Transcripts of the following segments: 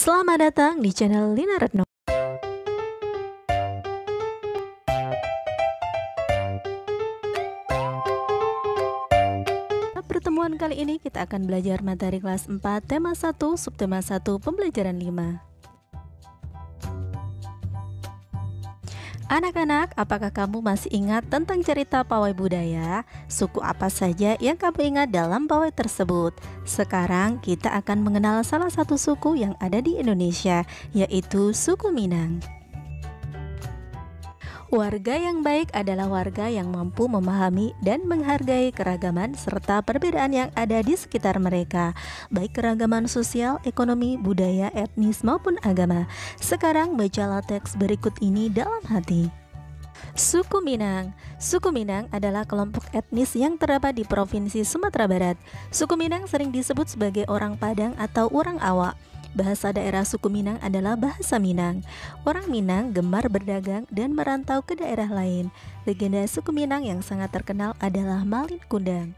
Selamat datang di channel Lina Retno. Pertemuan kali ini kita akan belajar materi kelas 4 tema 1 subtema 1 pembelajaran 5. Anak-anak, apakah kamu masih ingat tentang cerita pawai budaya? Suku apa saja yang kamu ingat dalam pawai tersebut? Sekarang kita akan mengenal salah satu suku yang ada di Indonesia, yaitu suku Minang. Warga yang baik adalah warga yang mampu memahami dan menghargai keragaman serta perbedaan yang ada di sekitar mereka, baik keragaman sosial, ekonomi, budaya, etnis maupun agama. Sekarang bacalah teks berikut ini dalam hati. Suku Minang. Suku Minang adalah kelompok etnis yang terdapat di Provinsi Sumatera Barat. Suku Minang sering disebut sebagai orang Padang atau orang Awak. Bahasa daerah suku Minang adalah bahasa Minang. Orang Minang gemar berdagang dan merantau ke daerah lain. Legenda suku Minang yang sangat terkenal adalah Malin Kundang.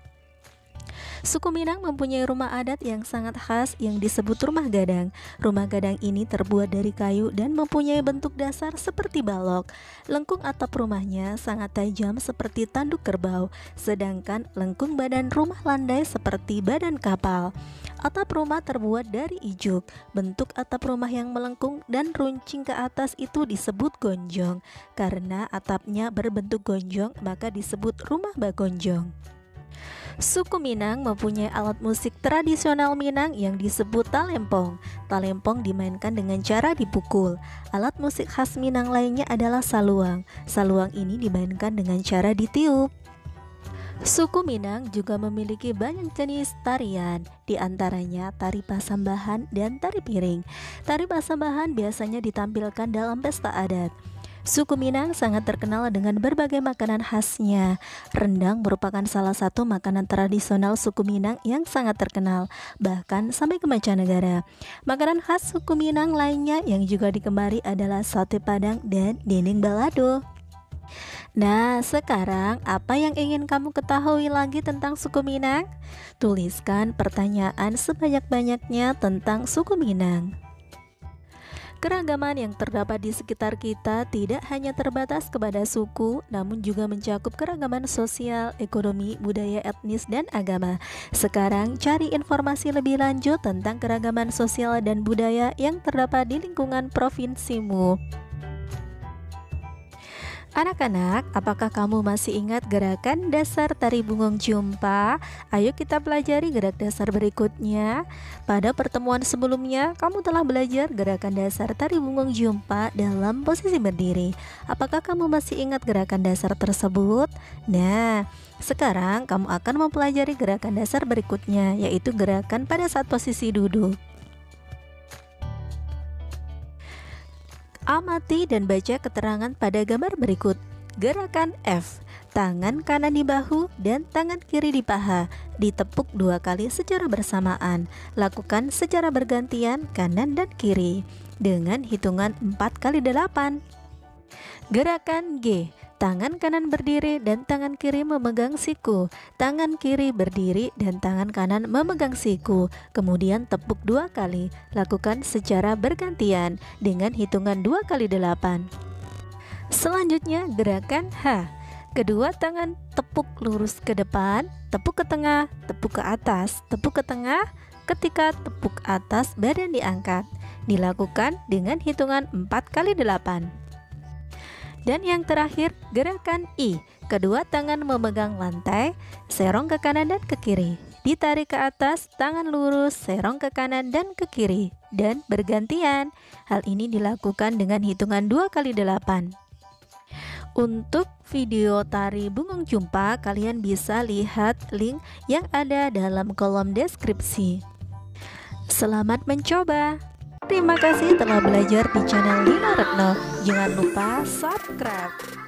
Suku Minang mempunyai rumah adat yang sangat khas yang disebut rumah gadang. Rumah gadang ini terbuat dari kayu dan mempunyai bentuk dasar seperti balok. Lengkung atap rumahnya sangat tajam seperti tanduk kerbau, sedangkan lengkung badan rumah landai seperti badan kapal. Atap rumah terbuat dari ijuk. Bentuk atap rumah yang melengkung dan runcing ke atas itu disebut gonjong. Karena atapnya berbentuk gonjong, maka disebut rumah bagonjong. Suku Minang mempunyai alat musik tradisional Minang yang disebut talempong. Talempong dimainkan dengan cara dipukul. Alat musik khas Minang lainnya adalah saluang. Saluang ini dimainkan dengan cara ditiup. Suku Minang juga memiliki banyak jenis tarian, di antaranya tari pasambahan dan tari piring. Tari pasambahan biasanya ditampilkan dalam pesta adat. Suku Minang sangat terkenal dengan berbagai makanan khasnya. Rendang merupakan salah satu makanan tradisional suku Minang yang sangat terkenal, bahkan sampai ke mancanegara. Makanan khas suku Minang lainnya yang juga digemari adalah sate Padang dan dendeng balado. Nah, sekarang apa yang ingin kamu ketahui lagi tentang suku Minang? Tuliskan pertanyaan sebanyak-banyaknya tentang suku Minang. Keragaman yang terdapat di sekitar kita tidak hanya terbatas kepada suku, namun juga mencakup keragaman sosial, ekonomi, budaya, etnis, dan agama. Sekarang cari informasi lebih lanjut tentang keragaman sosial dan budaya yang terdapat di lingkungan provinsimu. Anak-anak, apakah kamu masih ingat gerakan dasar tari bungong jumpa? Ayo kita pelajari gerak dasar berikutnya. Pada pertemuan sebelumnya, kamu telah belajar gerakan dasar tari bungong jumpa dalam posisi berdiri. Apakah kamu masih ingat gerakan dasar tersebut? Nah, sekarang kamu akan mempelajari gerakan dasar berikutnya, yaitu gerakan pada saat posisi duduk. Amati dan baca keterangan pada gambar berikut. Gerakan F. Tangan kanan di bahu dan tangan kiri di paha. Ditepuk 2 kali secara bersamaan. Lakukan secara bergantian kanan dan kiri dengan hitungan 4 kali 8. Gerakan G. Tangan kanan berdiri dan tangan kiri memegang siku. Tangan kiri berdiri dan tangan kanan memegang siku. Kemudian tepuk 2 kali. Lakukan secara bergantian dengan hitungan 2 kali 8. Selanjutnya gerakan H. Kedua tangan tepuk lurus ke depan, tepuk ke tengah, tepuk ke atas, tepuk ke tengah. Ketika tepuk atas, badan diangkat. Dilakukan dengan hitungan 4 kali 8. Dan yang terakhir, gerakan I. Kedua tangan memegang lantai, serong ke kanan dan ke kiri. Ditarik ke atas, tangan lurus, serong ke kanan dan ke kiri. Dan bergantian. Hal ini dilakukan dengan hitungan 2 kali 8. Untuk video tari bungong jumpa, kalian bisa lihat link yang ada dalam kolom deskripsi. Selamat mencoba! Terima kasih telah belajar di channel Lina Retno. Jangan lupa subscribe.